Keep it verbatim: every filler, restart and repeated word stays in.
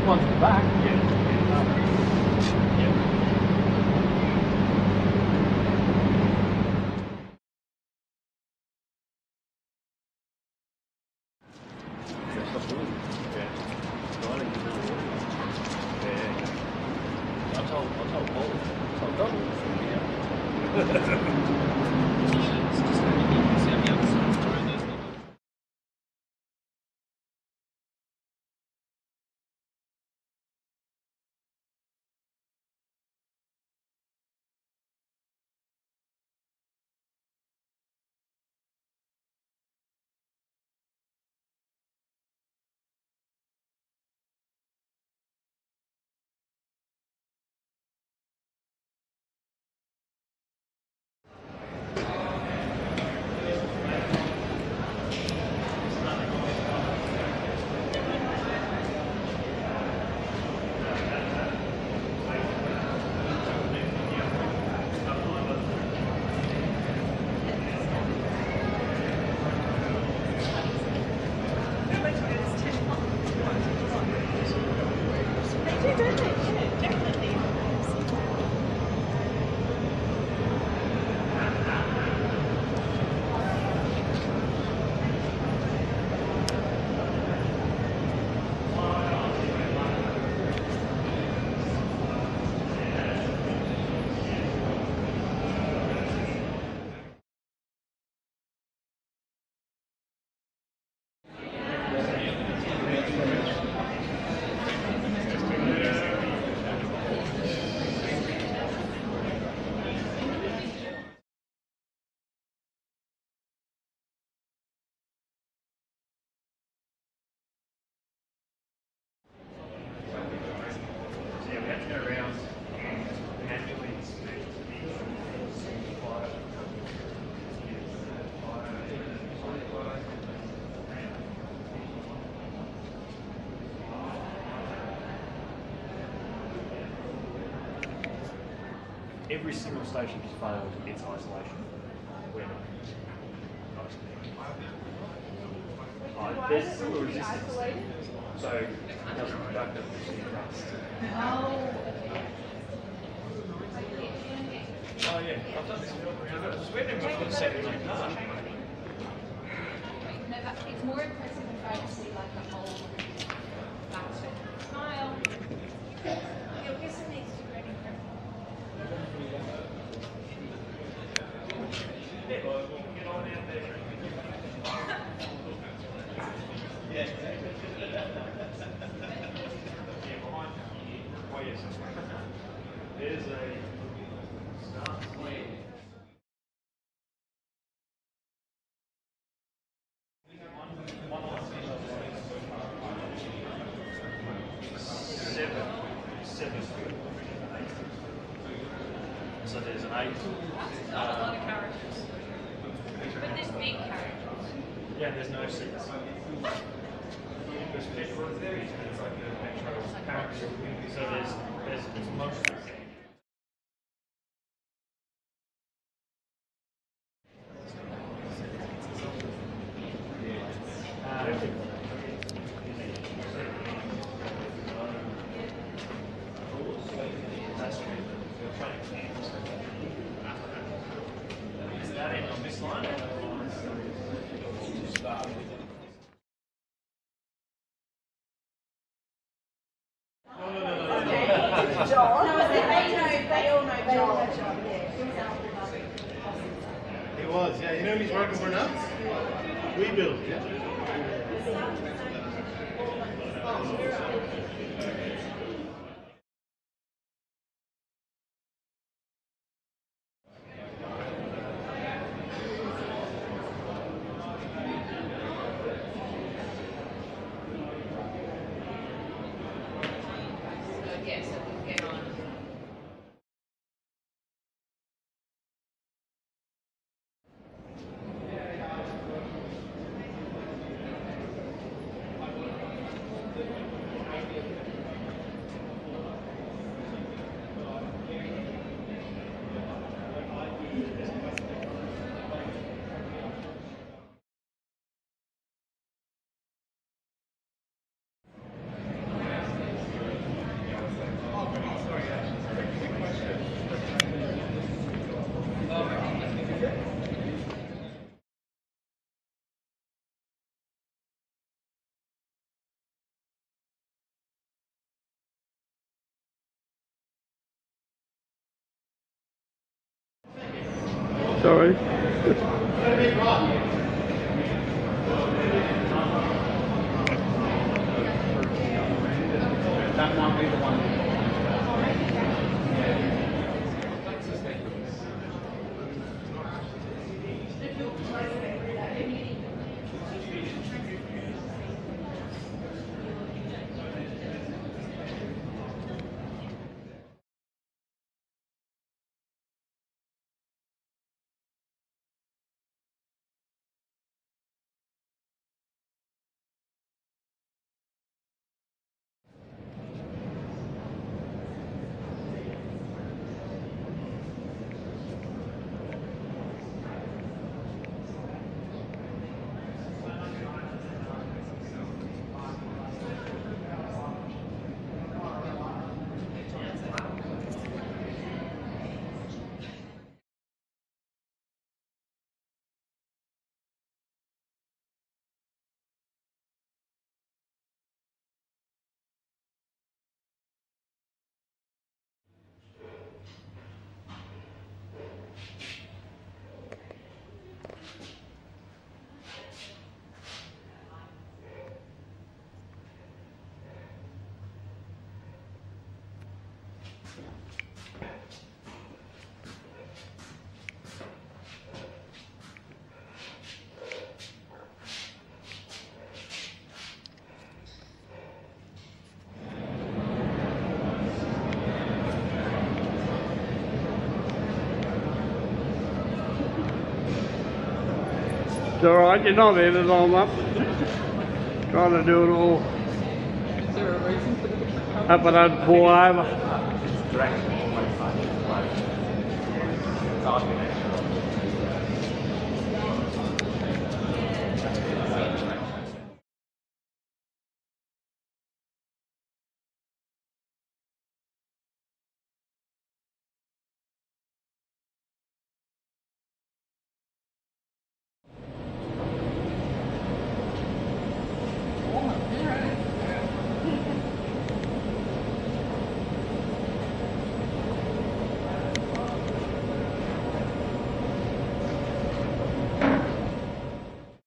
ones at the back. Yeah. I told, I told Paul, I told Dunno. It's just going to be easy on the other side of the road, there's not. Every single station has failed its isolation. When uh, there's still a resistance, so it doesn't conduct electricity dust. Oh, Oh yeah, I've done this before. It's weird enough for the second main part. no, that, it's more impressive if I see like a whole battered tile. Your whistle needs to be ready for There's a start slate. Seven. Seven. So there's an eight. That's not a lot of carriages. But there's big carriages. Yeah, there's no seats. There's metro there, it's like a metro carriage. So there's there's there's mostly. Is that end on this line? John. No, they, they know, they all know John. John, yeah. He was, yeah. You know he's working for now? We build, yeah. Yeah, so we get on. Sorry. That might be the one. It's alright, you're not in it all up. Trying to do it all. Is there a reason for the different colours? Up and then fall over. It's direction on my side. It's architecture.